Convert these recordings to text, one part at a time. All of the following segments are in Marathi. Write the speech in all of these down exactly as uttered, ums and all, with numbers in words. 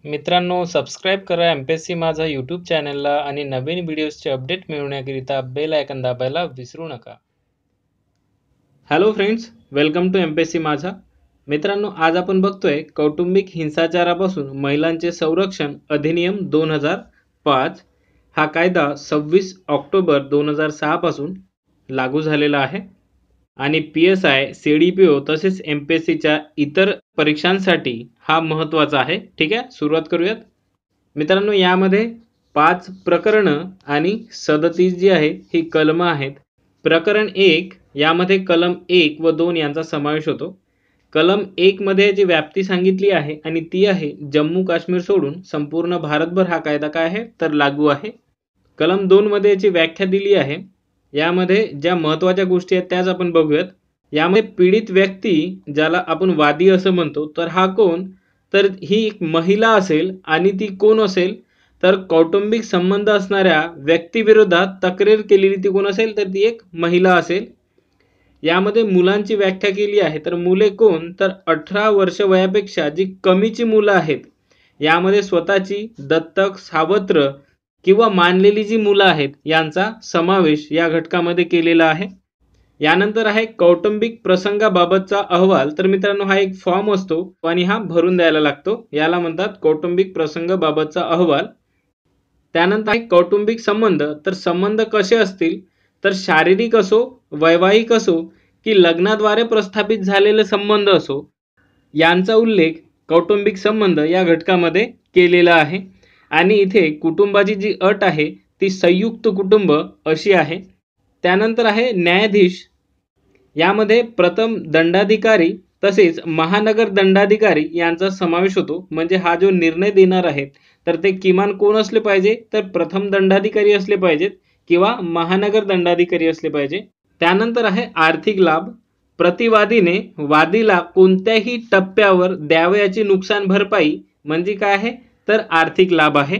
मित्रांनो, सबस्क्राईब करा एमपीएससी माझा यूट्यूब चॅनलला आणि नवीन व्हिडिओजचे अपडेट मिळवण्याकरिता बेल आयकॉन दाबायला विसरू नका. Hello friends, welcome to MPSC माझा. मित्रांनो, आज आपण बघतोय कौटुंबिक हिंसाचारापासून महिलांचे संरक्षण अधिनियम दोन हजार पाच. हा कायदा सव्वीस ऑक्टोबर दोन हजार सहा पासून लागू झालेला आहे आणि पी एस आय, सीडीपीओ तसेच एमपीएससीच्या इतर परीक्षांसाठी हा महत्त्वाचा आहे. ठीक आहे, सुरुवात करूयात. मित्रांनो, यामध्ये पाच प्रकरणं आणि सदतीस जी आहे ही कलमं आहेत. प्रकरण एक, यामध्ये कलम एक व दोन यांचा समावेश होतो. कलम एक मध्ये जी व्याप्ती सांगितली आहे आणि ती आहे जम्मू काश्मीर सोडून संपूर्ण भारतभर हा कायदा काय आहे तर लागू आहे. कलम दोन मध्ये याची व्याख्या दिली आहे. यामध्ये ज्या महत्त्वाच्या गोष्टी आहेत त्याच आपण बघूयात. यामध्ये पीडित व्यक्ती, ज्याला आपण वादी असं म्हणतो, तर हा कोण, तर ही एक महिला असेल आणि ती कोण असेल तर कौटुंबिक संबंध असणाऱ्या व्यक्तीविरोधात तक्रार केलेली ती कोण असेल तर ती एक महिला असेल. यामध्ये मुलांची व्याख्या केली आहे. तर मुले कोण, तर अठरा वर्ष वयापेक्षा जी कमीची मुलं आहेत, यामध्ये स्वतःची, दत्तक, सावत्र किंवा मानलेली जी मुलं आहेत यांचा समावेश या घटकामध्ये केलेला आहे. यानंतर आहे कौटुंबिक प्रसंगाबाबतचा अहवाल. तर मित्रांनो, हा एक फॉर्म असतो आणि हा भरून द्यायला लागतो. याला म्हणतात कौटुंबिक प्रसंगाबाबतचा अहवाल. त्यानंतर आहे कौटुंबिक संबंध. तर संबंध कसे असतील, तर शारीरिक असो, वैवाहिक असो की लग्नाद्वारे प्रस्थापित झालेले संबंध असो, यांचा उल्लेख कौटुंबिक संबंध या घटकामध्ये केलेला आहे. आणि इथे कुटुंबाची जी अट आहे ती संयुक्त कुटुंब अशी आहे. त्यानंतर आहे न्यायाधीश. यामध्ये प्रथम दंडाधिकारी तसेच महानगर दंडाधिकारी यांचा समावेश होतो. म्हणजे हा जो निर्णय देणार आहेत तर ते किमान कोण असले पाहिजे, तर प्रथम दंडाधिकारी असले पाहिजेत किंवा महानगर दंडाधिकारी असले पाहिजे. त्यानंतर आहे आर्थिक लाभ. प्रतिवादीने वादीला कोणत्याही टप्प्यावर द्यावयाची नुकसान भरपाई म्हणजे काय आहे तर आर्थिक लाभ आहे.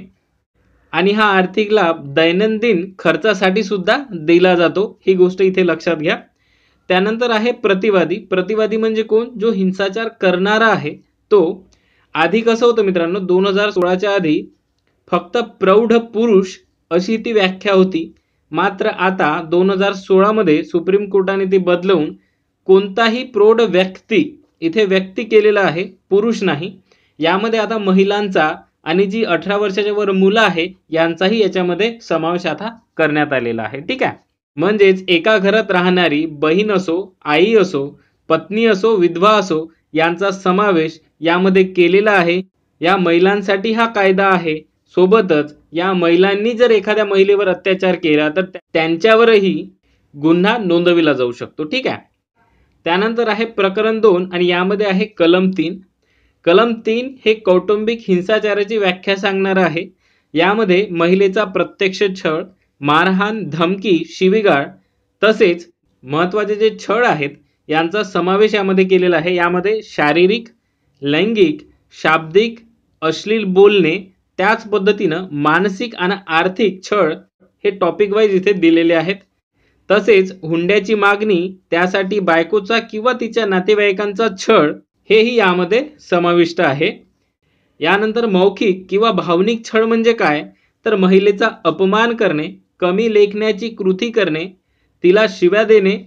आणि हा आर्थिक लाभ दैनंदिन खर्चासाठी सुद्धा दिला जातो. ही गोष्ट इथे लक्षात घ्या. त्यानंतर आहे प्रतिवादी. प्रतिवादी म्हणजे कोण, जो हिंसाचार करणारा आहे तो. आधी कसं होतं मित्रांनो, दोन हजार सोळाच्या आधी फक्त प्रौढ पुरुष अशी ती व्याख्या होती. मात्र आता दोन हजार सोळा मध्ये सुप्रीम कोर्टाने ती बदलवून कोणताही प्रौढ व्यक्ती, इथे व्यक्ती केलेला आहे, पुरुष नाही. यामध्ये आता महिलांचा आणि जी अठरा वर्षाच्या वर मुलं आहे यांचाही याच्यामध्ये समावेश आता करण्यात आलेला आहे. ठीक आहे, म्हणजेच एका घरात राहणारी बहीण असो, आई असो, पत्नी असो, विधवा असो यांचा समावेश यामध्ये केलेला आहे. या महिलांसाठी हा कायदा आहे. सोबतच या महिलांनी जर एखाद्या महिलेवर अत्याचार केला तर त्यांच्यावरही गुन्हा नोंदविला जाऊ शकतो. ठीक आहे. त्यानंतर आहे प्रकरण दोन आणि यामध्ये आहे कलम तीन. कलम तीन हे कौटुंबिक हिंसाचाराची व्याख्या सांगणार आहे. यामध्ये महिलेचा प्रत्यक्ष छळ, मारहाण, धमकी, शिवीगाळ तसेच महत्त्वाचे जे छळ आहेत यांचा समावेश यामध्ये केलेला आहे. यामध्ये शारीरिक, लैंगिक, शाब्दिक, अश्लील बोलणे, त्याच पद्धतीनं मानसिक आणि आर्थिक छळ हे टॉपिक वाईज इथे दिलेले आहेत. तसेच हुंड्याची मागणी, त्यासाठी बायकोचा किंवा तिच्या नातेवाईकांचा छळ हेही यामध्ये समाविष्ट आहे. यानंतर मौखिक किंवा भावनिक छळ म्हणजे काय, तर महिलेचा अपमान करणे, कमी लेखण्याची कृती करणे, तिला शिव्या देणे,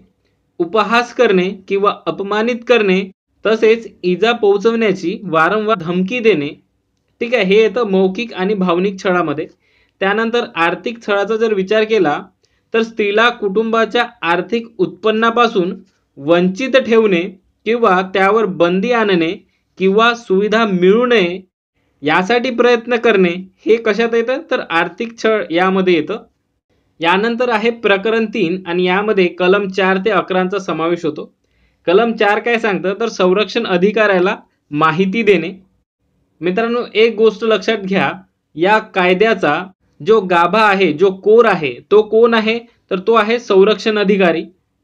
उपहास करणे किंवा अपमानित करणे, तसेच इजा पोहोचवण्याची वारंवार धमकी देणे. ठीक आहे, हे येतं मौखिक आणि भावनिक छळामध्ये. त्यानंतर आर्थिक छळाचा जर विचार केला तर स्त्रीला कुटुंबाच्या आर्थिक उत्पन्नापासून वंचित ठेवणे किंवा त्यावर बंदी आणणे किंवा सुविधा मिळू नये यासाठी प्रयत्न करणे, हे कशात येतं तर आर्थिक छळ यामध्ये येतं. यानंतर आहे प्रकरण तीन आणि यामध्ये कलम चार ते अकराचा समावेश होतो. कलम चार काय सांगतं, तर संरक्षण अधिकाऱ्याला माहिती देणे. मित्रांनो, एक गोष्ट लक्षात घ्या, या कायद्याचा जो गाभा आहे, जो कोर आहे, तो कोण आहे तर तो आहे संरक्षण अधिकारी.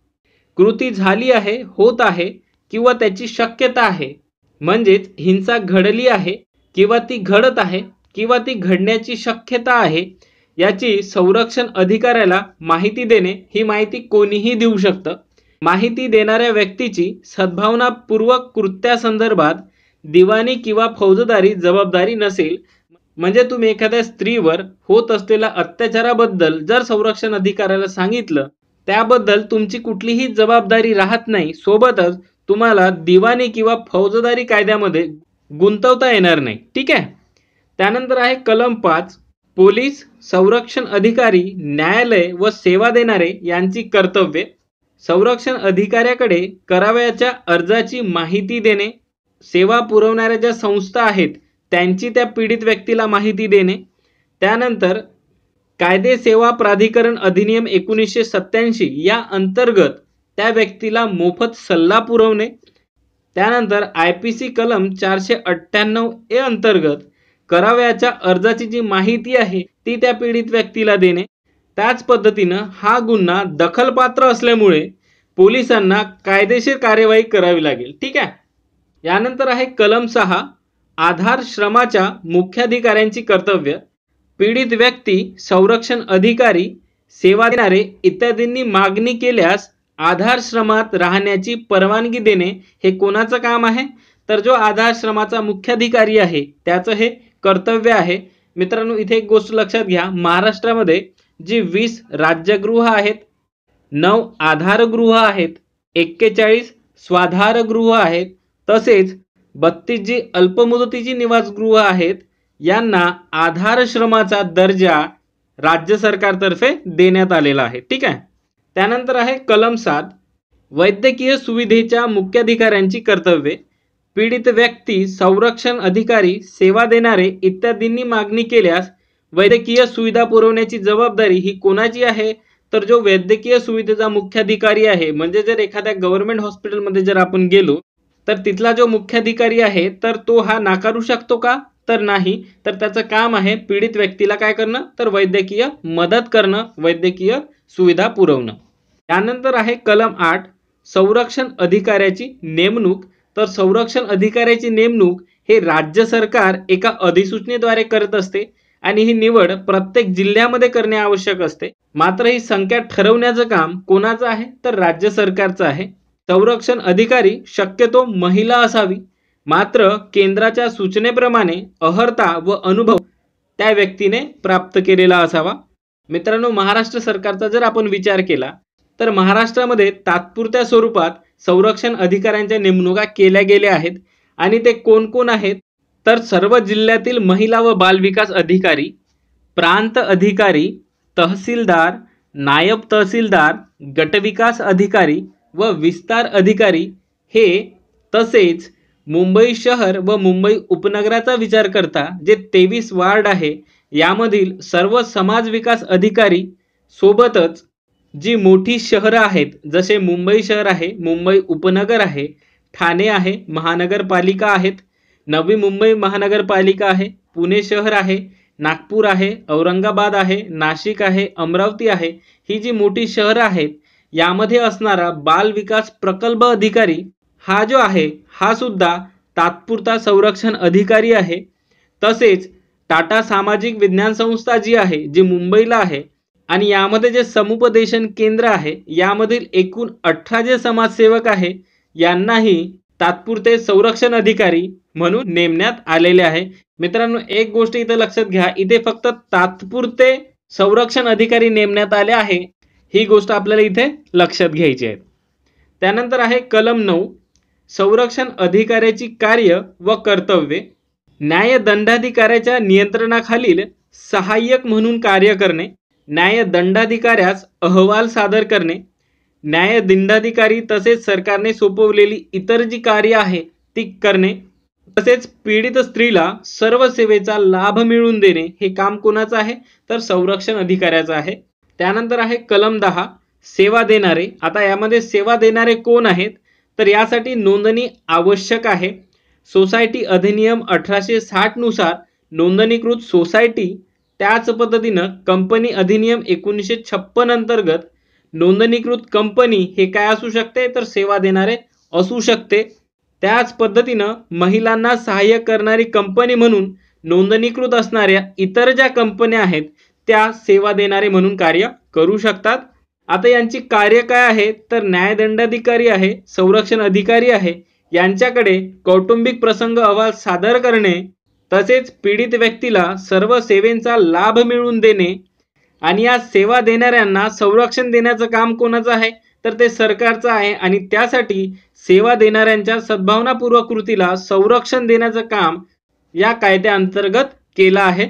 कृती झाली आहे, होत आहे किंवा त्याची शक्यता आहे, म्हणजेच हिंसा घडली आहे किंवा ती घडत आहे किंवा ती घडण्याची शक्यता आहे, याची संरक्षण अधिकाऱ्याला माहिती देणे. ही माहिती कोणीही देऊ शकतं. माहिती देणाऱ्या व्यक्तीची सद्भावनापूर्वक कृत्यासंदर्भात दिवाणी किंवा फौजदारी जबाबदारी नसेल. म्हणजे तुम्ही एखाद्या स्त्रीवर होत असलेल्या अत्याचाराबद्दल जर संरक्षण अधिकाऱ्याला सांगितलं, त्याबद्दल तुमची कुठलीही जबाबदारी राहत नाही. सोबतच तुम्हाला दिवाणी किंवा फौजदारी कायद्यामध्ये गुंतवता येणार नाही. ठीक आहे. त्यानंतर आहे कलम पाच, पोलीस, संरक्षण अधिकारी, न्यायालय व सेवा देणारे यांची कर्तव्ये. संरक्षण अधिकाऱ्याकडे करावयाच्या अर्जाची माहिती देणे, सेवा पुरवणाऱ्या ज्या संस्था आहेत त्यांची त्या पीडित व्यक्तीला माहिती देणे. त्यानंतर कायदे सेवा प्राधिकरण अधिनियम एकोणीसशे सत्याऐंशी या अंतर्गत त्या व्यक्तीला मोफत सल्ला पुरवणे. त्यानंतर आय पी सी कलम चारशे अठ्ठ्याण्णव ए अंतर्गत करावयाच्या अर्जाची जी माहिती आहे ती त्या पीडित व्यक्तीला देणे. त्याच पद्धतीनं हा गुन्हा दखलपात्र असल्यामुळे पोलिसांना कायदेशीर कार्यवाही करावी लागेल. ठीक आहे. यानंतर आहे कलम सहा, आधार श्रमाच्या मुख्याधिकाऱ्यांची कर्तव्य. पीडित व्यक्ती, संरक्षण अधिकारी, सेवा देणारे इत्यादींनी मागणी केल्यास आधारश्रमात राहण्याची परवानगी देणे हे कोणाचं काम आहे? तर जो आधारश्रमाचा मुख्याधिकारी आहे त्याचं हे कर्तव्य आहे. मित्रांनो, इथे एक गोष्ट लक्षात घ्या, महाराष्ट्रामध्ये जी वीस राज्यगृह आहेत, नऊ आधारगृह आहेत, एक्केचाळीस स्वाधारगृह आहेत, तसेच बत्तीस जी अल्पमुदतीची निवासगृह आहेत, यांना आधारश्रमाचा दर्जा राज्य सरकारतर्फे देण्यात आलेला आहे. ठीक आहे. त्यानंतर आहे कलम सात, वैद्यकीय सुविधेच्या मुख्याधिकाऱ्यांची कर्तव्ये. पीडित व्यक्ती, संरक्षण अधिकारी, सेवा देणारे इत्यादींनी मागणी केल्यास वैद्यकीय सुविधा पुरवण्याची जबाबदारी ही कोणाची आहे? तर जो वैद्यकीय सुविधेचा मुख्याधिकारी आहे, म्हणजे जर एखाद्या गव्हर्नमेंट हॉस्पिटलमध्ये जर आपण गेलो तर तिथला जो मुख्याधिकारी आहे तर तो हा नाकारू शकतो का? तर नाही. तर त्याचं काम आहे पीडित व्यक्तीला काय करणं? तर वैद्यकीय मदत करणं, वैद्यकीय सुविधा पुरवणं. त्यानंतर आहे कलम आठ, संरक्षण अधिकाऱ्याची नेमणूक. तर संरक्षण अधिकाऱ्याची नेमणूक हे राज्य सरकार एका अधिसूचनेद्वारे करत असते आणि ही निवड प्रत्येक जिल्ह्यामध्ये करणे आवश्यक असते. मात्र ही संख्या ठरवण्याचं काम कोणाचं आहे? तर राज्य सरकारचं आहे. संरक्षण अधिकारी शक्यतो महिला असावी, मात्र केंद्राच्या सूचनेप्रमाणे अर्हता व अनुभव त्या व्यक्तीने प्राप्त केलेला असावा. मित्रांनो, महाराष्ट्र सरकारचा जर आपण विचार केला तर महाराष्ट्रामध्ये तात्पुरत्या स्वरूपात संरक्षण अधिकाऱ्यांच्या नेमणुका केल्या गेल्या आहेत आणि ते कोण कोण आहेत? तर सर्व जिल्ह्यातील महिला व बालविकास अधिकारी, प्रांत अधिकारी, तहसीलदार, नायब तहसीलदार, गटविकास अधिकारी व विस्तार अधिकारी हे, तसेच मुंबई शहर व मुंबई उपनगराचा विचार करता जे तेवीस वार्ड आहे यामधील सर्व समाज विकास अधिकारी, सोबतच जी मोठी शहरं आहेत जसे मुंबई शहर आहे, मुंबई उपनगर आहे, ठाणे आहे, महानगरपालिका आहेत, नवी मुंबई महानगरपालिका आहे, पुणे शहर आहे, नागपूर आहे, औरंगाबाद आहे, नाशिक आहे, अमरावती आहे, ही जी मोठी शहरं आहेत यामध्ये असणारा बाल विकास प्रकल्प अधिकारी हा जो आहे हा सुद्धा तात्पुरता संरक्षण अधिकारी आहे. तसेच टाटा सामाजिक विज्ञान संस्था जी आहे जी मुंबईला आहे आणि यामध्ये जे समुपदेशन केंद्र आहे यामधील एकूण अठरा जे समाजसेवक आहे यांनाही तात्पुरते संरक्षण अधिकारी म्हणून नेमण्यात आलेले आहे. मित्रांनो, एक गोष्ट इथे लक्षात घ्या, इथे फक्त तात्पुरते संरक्षण अधिकारी नेमण्यात आले आहे, ही गोष्ट आपल्याला इथे लक्षात घ्यायची आहे. त्यानंतर आहे कलम नऊ, संरक्षण अधिकाऱ्याची कार्य व कर्तव्ये. न्यायदंडाधिकाऱ्याच्या नियंत्रणाखालील सहाय्यक म्हणून कार्य करणे, न्यायदंडाधिकाऱ्यास अहवाल सादर करणे, न्यायदंडाधिकारी तसेच सरकारने सोपवलेली इतर जी कार्य आहे ती करणे, तसेच पीडित स्त्रीला सर्व सेवेचा लाभ मिळवून देणे हे काम कोणाचं आहे? तर संरक्षण अधिकाऱ्याचं आहे. त्यानंतर आहे कलम दहा, सेवा देणारे. आता यामध्ये सेवा देणारे कोण आहेत? तर यासाठी नोंदणी आवश्यक आहे. सोसायटी अधिनियम अठराशे साठ नुसार नोंदणीकृत सोसायटी, त्याच पद्धतीनं कंपनी अधिनियम एकोणीसशे छप्पन अंतर्गत नोंदणीकृत कंपनी हे काय असू शकते? तर सेवा देणारे असू शकते. त्याच पद्धतीनं महिलांना सहाय्य करणारी कंपनी म्हणून नोंदणीकृत असणाऱ्या इतर ज्या कंपन्या आहेत त्या सेवा देणारे म्हणून कार्य करू शकतात. आता यांची कार्य काय आहे? तर न्यायदंडाधिकारी आहे, संरक्षण अधिकारी आहे, यांच्याकडे कौटुंबिक प्रसंग अहवाल सादर करणे, तसेच पीडित व्यक्तीला सर्व सेवेंचा लाभ मिळवून देणे आणि या सेवा देणाऱ्यांना संरक्षण देण्याचं काम कोणाचं आहे, तर ते सरकारचं आहे आणि त्यासाठी सेवा देणाऱ्यांच्या सद्भावनापूर्वक कृतीला संरक्षण देण्याचं काम या कायद्याअंतर्गत केलं आहे।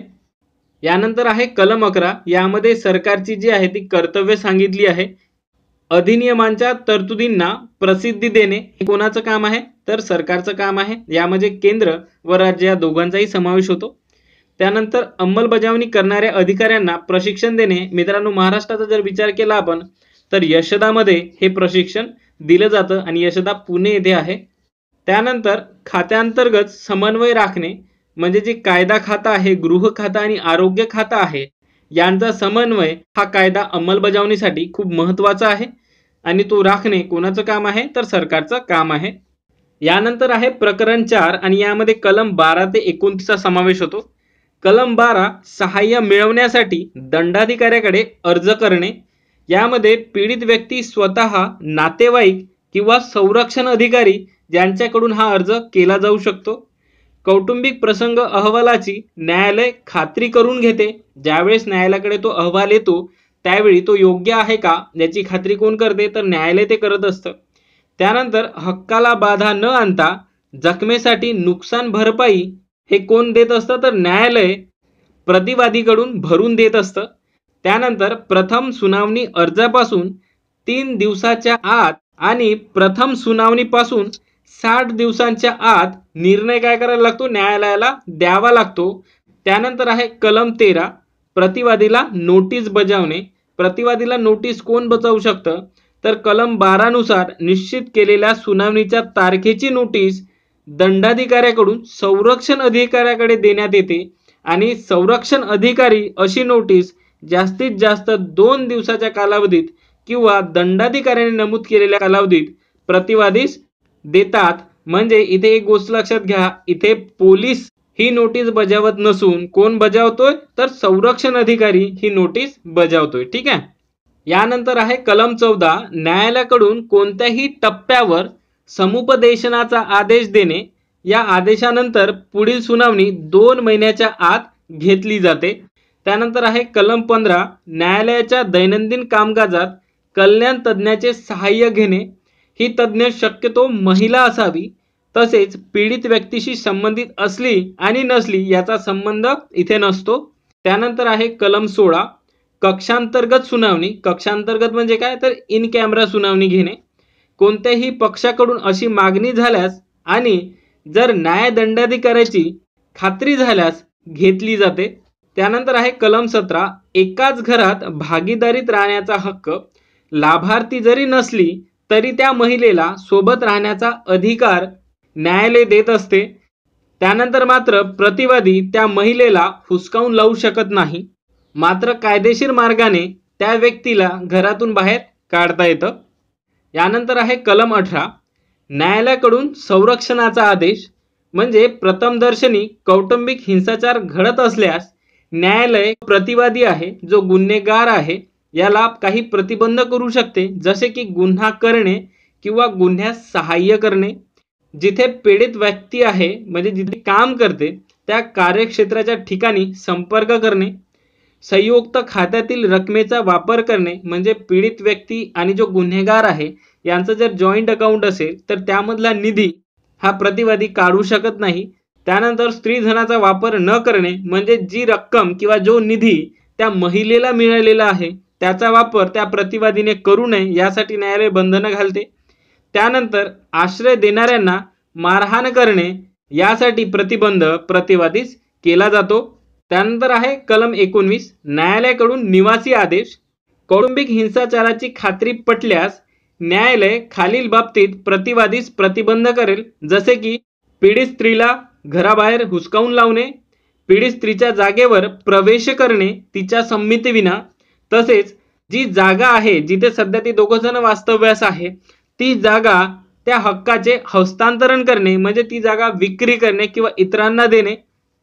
यानंतर आहे कलम अकरा, यामध्ये सरकारची जी आहे ती कर्तव्य सांगितली आहे। अधिनियमांच्या तरतुदींना प्रसिद्धी देणे हे कोणाचं काम आहे, तर सरकारचं काम आहे। यामध्ये केंद्र व राज्य या दोघांचाही समावेश होतो। त्यानंतर अंमलबजावणी करणाऱ्या अधिकाऱ्यांना प्रशिक्षण देणे। मित्रांनो, महाराष्ट्राचा जर विचार केला आपण तर यशदामध्ये हे प्रशिक्षण दिलं जातं आणि यशदा पुणे येथे आहे। त्यानंतर खात्यांतर्गत समन्वय राखणे, म्हणजे जे कायदा खाता आहे, गृह खाता आणि आरोग्य खाता आहे, यांचा समन्वय हा कायदा अंमलबजावणीसाठी खूप महत्त्वाचा आहे आणि तो राखणे कोणाचं काम आहे, तर सरकारचं काम आहे। यानंतर आहे प्रकरण चार आणि यामध्ये कलम बारा ते एकोणतीस चा समावेश होतो। कलम बारा, सहाय्य मिळवण्यासाठी दंडाधिकाऱ्याकडे अर्ज करणे। यामध्ये पीडित व्यक्ती स्वतः, नातेवाईक किंवा संरक्षण अधिकारी ज्यांच्याकडून हा अर्ज केला जाऊ शकतो। कौटुंबिक प्रसंग अहवालाची न्यायालय खात्री करून घेते। ज्यावेळेस न्यायालयाकडे तो अहवाल येतो त्यावेळी तो योग्य आहे का याची खात्री कोण करते, तर न्यायालय ते करत असतं। त्यानंतर हक्काला बाधा न आणता जखमेसाठी नुकसान भरपाई हे कोण देत असतं, तर न्यायालय प्रतिवादीकडून भरून देत असतं। त्यानंतर प्रथम सुनावणी अर्जापासून तीन दिवसाच्या आत आणि प्रथम सुनावणीपासून साठ दिवसांच्या आत निर्णय काय करायला लागतो, न्यायालयाला द्यावा लागतो। त्यानंतर आहे कलम तेरा, प्रतिवादीला नोटीस बजावणे। प्रतिवादीला नोटीस कोण बजावू शकतं, तर कलम बारा नुसार निश्चित केलेल्या सुनावणीच्या तारखेची नोटीस दंडाधिकाऱ्याकडून संरक्षण अधिकाऱ्याकडे देण्यात येते आणि संरक्षण अधिकारी अशी नोटीस जास्तीत जास्त दोन दिवसाच्या कालावधीत किंवा दंडाधिकाऱ्याने नमूद केलेल्या कालावधीत प्रतिवादीस देतात। म्हणजे इथे एक गोष्ट लक्षात घ्या, इथे पोलीस ही नोटीस बजावत नसून कोण बजावतोय, तर संरक्षण अधिकारी ही नोटीस बजावतोय। ठीक आहे। यानंतर आहे कलम चौदा, न्यायालयाकडून कोणत्याही टप्प्यावर समुपदेशनाचा आदेश देणे। या आदेशानंतर पुढील सुनावणी दोन महिन्याच्या आत घेतली जाते। त्यानंतर आहे कलम पंधरा, न्यायालयाच्या दैनंदिन कामकाजात कल्याण तज्ञाचे सहाय्य घेणे। ही तज्ञ शक्यतो महिला असावी, तसेच पीडित व्यक्तीशी संबंधित असली आणि नसली याचा संबंध इथे नसतो। त्यानंतर आहे कलम सोळा, कक्षांतर्गत सुनावणी। कक्षांतर्गत म्हणजे काय, तर इन कॅमेरा सुनावणी घेणे। कोणत्याही पक्षाकडून अशी मागणी झाल्यास आणि जर न्यायदंडाधिकाऱ्याची खात्री झाल्यास घेतली जाते। त्यानंतर आहे कलम सतरा, एकाच घरात भागीदारीत राहण्याचा हक्क। लाभार्थी जरी नसली तरी त्या महिलेला सोबत राहण्याचा अधिकार न्यायालय देत असते। त्यानंतर मात्र प्रतिवादी त्या महिलेला हुसकावून लावू शकत नाही, मात्र कायदेशीर मार्गाने त्या व्यक्तीला घरातून बाहेर काढता येतं। यानंतर आहे कलम अठरा, न्यायालयाकडून संरक्षणाचा आदेश। म्हणजे प्रथमदर्शनी कौटुंबिक हिंसाचार घडत असल्यास न्यायालय प्रतिवादी आहे, जो गुन्हेगार आहे, याला काही प्रतिबंध करू शकते, जसे की गुन्हा करणे किंवा गुन्ह्यास सहाय्य करणे। जिथे पीडित व्यक्ती आहे, म्हणजे जिथे काम करते त्या कार्यक्षेत्राच्या ठिकाणी संपर्क करणे। संयुक्त खात्यातील रकमेचा वापर करणे, म्हणजे पीडित व्यक्ती आणि जो गुन्हेगार आहे यांचं जर जॉईंट अकाउंट असेल तर त्यामधला निधी हा प्रतिवादी काढू शकत नाही। त्यानंतर स्त्रीधनाचा वापर न करणे, म्हणजे जी रक्कम किंवा जो निधी त्या महिलेला मिळालेला आहे त्याचा वापर त्या प्रतिवादीने करू नये यासाठी न्यायालय बंधनं घालते। त्यानंतर आश्रय देणाऱ्यांना मारहाण करणे यासाठी प्रतिबंध प्रतिवादीस केला जातो। त्यानंतर आहे कलम एकोणवीस, न्यायालयाकडून निवासी आदेश। कौटुंबिक हिंसाचाराची खात्री पटल्यास न्यायालय खालील बाबतीत प्रतिवादीस प्रतिबंध करेल, जसे की पीडित स्त्रीला घराबाहेर हुसकावून लावणे, पीडित स्त्रीच्या जागेवर प्रवेश करणे तिच्या संमतीविना, तसेच जी जागा आहे जिथे सध्या ती दोघं जण वास्तव्यास आहे ती जागा त्या हक्काचे हस्तांतरण करणे, म्हणजे ती जागा विक्री करणे किंवा इतरांना देणे।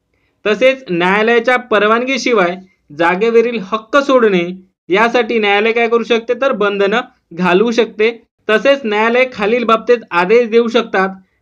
तसेच न्यायालयाच्या परवानगीशिवाय जागेवरील हक्क सोडणे यासाठी न्यायालय काय करू शकते, तर बंधनं घालू शकते। तसेच न्यायालय खालील बाबतीत आदेश देऊ शकतात,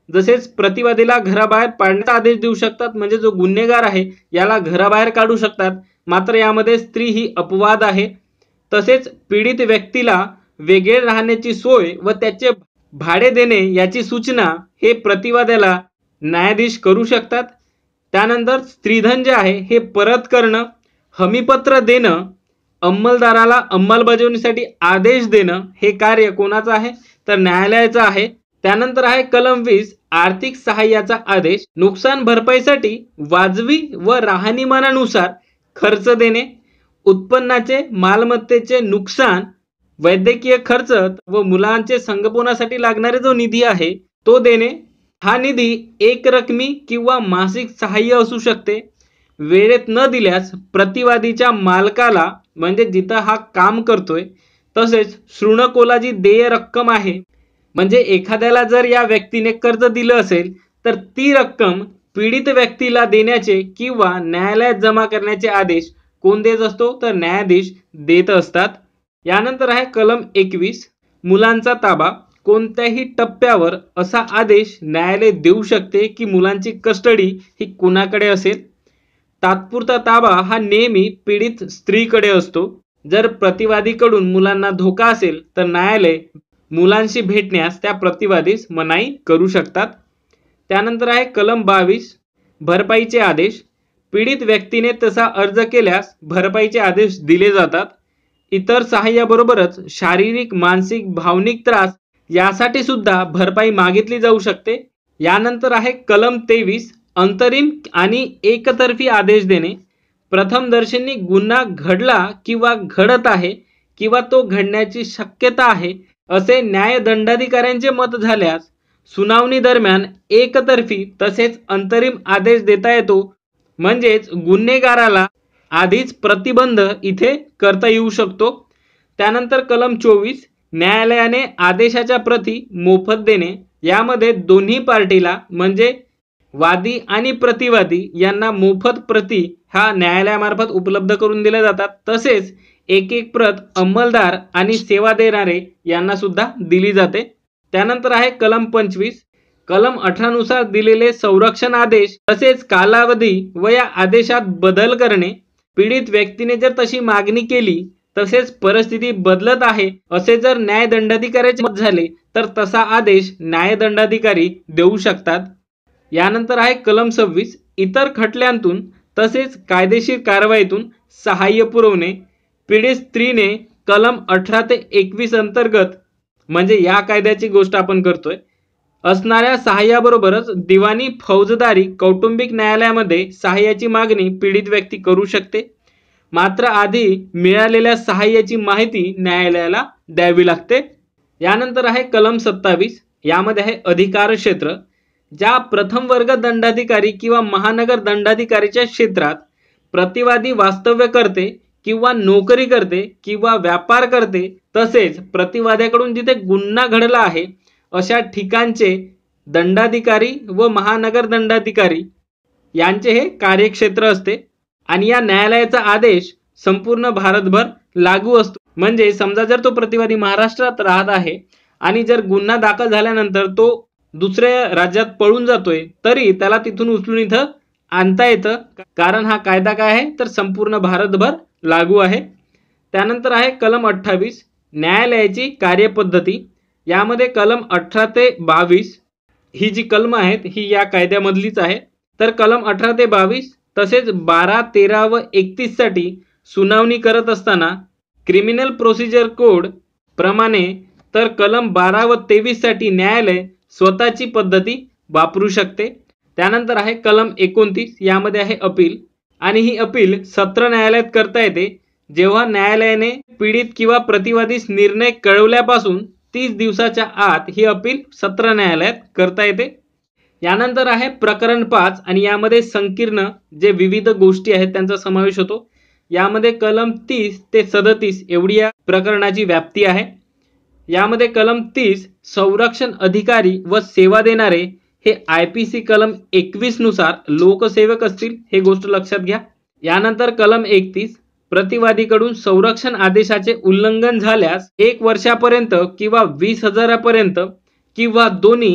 जसेच प्रतिवादीला घराबाहेर पाडण्याचा आदेश देऊ शकतात, म्हणजे जो गुन्हेगार आहे याला घराबाहेर काढू शकतात, मात्र यामध्ये स्त्री ही अपवाद आहे. तसेच पीडित व्यक्तीला वेगळे राहण्याची सोय व त्याचे भाडे देणे याची सूचना हे प्रतिवाद्याला न्यायाधीश करू शकतात. त्यानंतर स्त्रीधन जे आहे हे परत करणं, हमीपत्र देणं, अंमलदाराला अंमलबजावणीसाठी आदेश देणं हे कार्य कोणाचं आहे तर न्यायालयाचं आहे. त्यानंतर आहे कलम वीस आर्थिक सहाय्याचा आदेश. नुकसान भरपाईसाठी वाजवी व राहणीमानानुसार खर्च देणे, उत्पन्नाचे मालमत्तेचे नुकसान, वैद्यकीय खर्च व मुलांचे संगोपनासाठी लागणारे जो निधी आहे तो देणे. हा निधी एक रकमी किंवा मासिक सहाय्य असू शकते. वेळेत न दिल्यास प्रतिवादीच्या मालकाला म्हणजे जिथं हा काम करतोय तसेच शृणकोला जी देय रक्कम आहे, म्हणजे एखाद्याला जर या व्यक्तीने कर्ज दिलं असेल तर ती रक्कम पीडित व्यक्तीला देण्याचे किंवा न्यायालयात जमा करण्याचे आदेश कोण देत असतो तर न्यायाधीश देत असतात. यानंतर आहे कलम एकवीस मुलांचा ताबा. कोणत्याही टप्प्यावर असा आदेश न्यायालय देऊ शकते की मुलांची कस्टडी ही कुणाकडे असेल. तात्पुरता ताबा हा नेहमी पीडित स्त्रीकडे असतो. जर प्रतिवादीकडून मुलांना धोका असेल तर न्यायालय मुलांशी भेटण्यास त्या प्रतिवादीस मनाई करू शकतात. त्यानंतर आहे कलम बावीस भरपाईचे आदेश. पीडित व्यक्तीने तसा अर्ज केल्यास भरपाईचे आदेश दिले जातात. इतर सहाय्याबरोबरच शारीरिक, मानसिक, भावनिक त्रास यासाठी सुद्धा भरपाई मागितली जाऊ शकते. यानंतर आहे कलम तेवीस अंतरिम आणि एकतर्फी आदेश देणे. प्रथमदर्शनी गुन्हा घडला किंवा घडत आहे किंवा तो घडण्याची शक्यता आहे असे न्यायदंडाधिकाऱ्यांचे मत झाल्यास सुनावणी दरम्यान एकतर्फी तसेच अंतरिम आदेश देता येतो. म्हणजेच गुन्हेगाराला आधीच प्रतिबंध इथे करता येऊ शकतो. त्यानंतर कलम चोवीस न्यायालयाने आदेशाच्या प्रती मोफत देणे. यामध्ये दोन्ही पार्टीला म्हणजे वादी आणि प्रतिवादी यांना मोफत प्रती हा न्यायालयामार्फत उपलब्ध करून दिल्या जातात. तसेच एक एक प्रत अंमलदार आणि सेवा देणारे यांना सुद्धा दिली जाते. त्यानंतर आहे कलम पंचवीस कलम अठरा नुसार दिलेले संरक्षण आदेश तसेच कालावधी व या आदेशात बदल करणे. पीडित व्यक्तीने जर तशी मागणी केली तसेच परिस्थिती बदलत आहे असे जर न्यायदंडाधिकाऱ्याचे मत झाले तर तसा आदेश न्यायदंडाधिकारी देऊ शकतात. यानंतर आहे कलम सव्वीस इतर खटल्यांतून तसेच कायदेशीर कारवाईतून सहाय्य पुरवणे. पीडित स्त्रीने कलम अठरा ते एकवीस अंतर्गत म्हणजे या कायद्याची गोष्ट आपण करतोय असणाऱ्या सहाय्याबरोबरच दिवाणी, फौजदारी, कौटुंबिक न्यायालयामध्ये सहाय्याची मागणी पीडित व्यक्ती करू शकते. मात्र आधी मिळालेल्या सहाय्याची माहिती न्यायालयाला द्यावी लागते. यानंतर आहे कलम सत्तावीस यामध्ये आहे अधिकार क्षेत्र. ज्या प्रथम वर्ग दंडाधिकारी किंवा महानगर दंडाधिकारीच्या क्षेत्रात प्रतिवादी वास्तव्य करते किंवा नोकरी करते किंवा व्यापार करते तसेच प्रतिवाद्याकडून जिथे गुन्हा घडला आहे अशा ठिकाणचे दंडाधिकारी व महानगर दंडाधिकारी यांचे हे कार्यक्षेत्र असते. आणि या न्यायालयाचा आदेश संपूर्ण भारतभर लागू असतो. म्हणजे समजा जर तो प्रतिवादी महाराष्ट्रात राहत आहे आणि जर गुन्हा दाखल झाल्यानंतर तो दुसऱ्या राज्यात पळून जातोय तरी त्याला तिथून उचलून इथं आणता येतं, कारण हा कायदा काय आहे तर संपूर्ण भारतभर लागू आहे. त्यानंतर आहे कलम अठ्ठावीस न्यायालयाची कार्यपद्धती. यामध्ये कलम अठरा ते बावीस ही जी कलम आहेत ही या कायद्यामधलीच आहे. तर कलम अठरा ते बावीस तसेच बारा, तेरा व एकतीस साठी सुनावणी करत असताना क्रिमिनल प्रोसिजर कोड प्रमाणे तर कलम बारा व तेवीस साठी न्यायालय स्वतःची पद्धती वापरू शकते. त्यानंतर आहे कलम एकोणतीस यामध्ये आहे अपील. आणि ही अपील सत्र न्यायालयात करता येते जेव्हा न्यायालयाने पीडित किंवा प्रतिवादीस निर्णय कळवल्यापासून तीस दिवसाच्या आत ही अपील सत्र न्यायालयात करता येते. यानंतर आहे प्रकरण पाच आणि यामध्ये संकीर्ण जे विविध गोष्टी आहेत त्यांचा समावेश होतो. यामध्ये कलम तीस ते सदतीस एवढी या प्रकरणाची व्याप्ती आहे. यामध्ये कलम तीस संरक्षण अधिकारी व सेवा देणारे हे आय पी सी कलम एकवीस नुसार लोकसेवक असतील, हे गोष्ट लक्षात घ्या. यानंतर कलम एकतीस प्रतिवादीकडून संरक्षण आदेशाचे उल्लंघन झाल्यास एक वर्षापर्यंत किंवा वीस हजारापर्यंत किंवा दोन्ही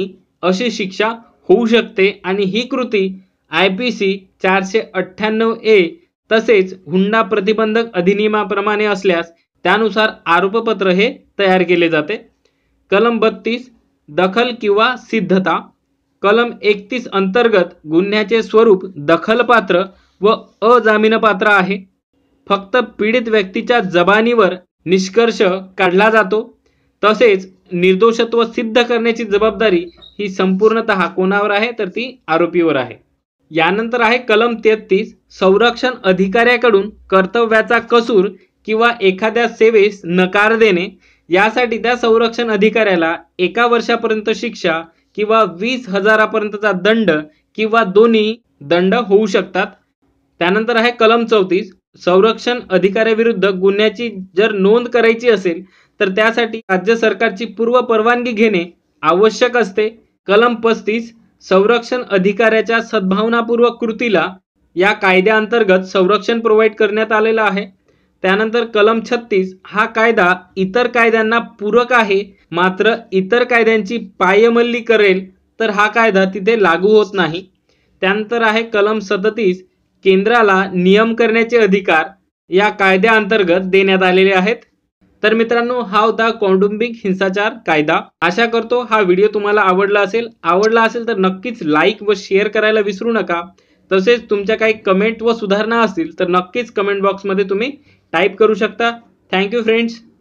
अशी शिक्षा होऊ शकते आणि ही कृती आय पी सी चारशे अठ्ठ्याण्णव ए तसेच हुंडा प्रतिबंधक अधिनियमाप्रमाणे असल्यास त्यानुसार आरोपपत्र हे तयार केले जाते. कलम बत्तीस दखल किंवा सिद्धता. कलम एकतीस अंतर्गत गुन्ह्याचे स्वरूप दखलपात्र व अजामीनपात्र आहे. फक्त पीडित व्यक्तीच्या जबानीवर निष्कर्ष काढला जातो. तसेच निर्दोषत्व सिद्ध करण्याची जबाबदारी ही संपूर्णतः कोणावर आहे तर ती आरोपीवर आहे. यानंतर आहे कलम तेहतीस संरक्षण अधिकाऱ्याकडून कर्तव्याचा कसूर किंवा एखाद्या सेवेस नकार देणे. यासाठी त्या संरक्षण अधिकाऱ्याला एका वर्षापर्यंत शिक्षा किंवा वीस हजारापर्यंतचा दंड किंवा दोन्ही दंड होऊ शकतात. त्यानंतर आहे कलम चौतीस संरक्षण अधिकाऱ्याविरुद्ध गुन्ह्याची जर नोंद करायची असेल तर त्यासाठी राज्य सरकारची पूर्व परवानगी घेणे आवश्यक असते. कलम पस्तीस संरक्षण अधिकाऱ्याच्या सद्भावनापूर्वक कृतीला या कायद्याअंतर्गत संरक्षण प्रोव्हाइड करण्यात आलेलं आहे. त्यानंतर कलम छत्तीस हा कायदा इतर कायद्यांना पूरक आहे, मात्र इतर कायद्यांची पायमल्ली करेल तर हा कायदा तिथे लागू होत नाही. त्यानंतर आहे कलम सदतीस केंद्राला नियम करण्याचे अधिकार या कायद्याअंतर्गत देण्यात आलेले आहेत. तर मित्रांनो हा होता कौटुंबिक हिंसाचार कायदा. आशा करतो हा व्हिडिओ तुम्हाला आवडला असेल. आवडला असेल तर नक्कीच लाईक व शेअर करायला विसरू नका. तसेच तुमच्या काही कमेंट व सुधारणा असतील तर नक्कीच कमेंट बॉक्समध्ये तुम्ही टाईप करू शकता. Thank you friends.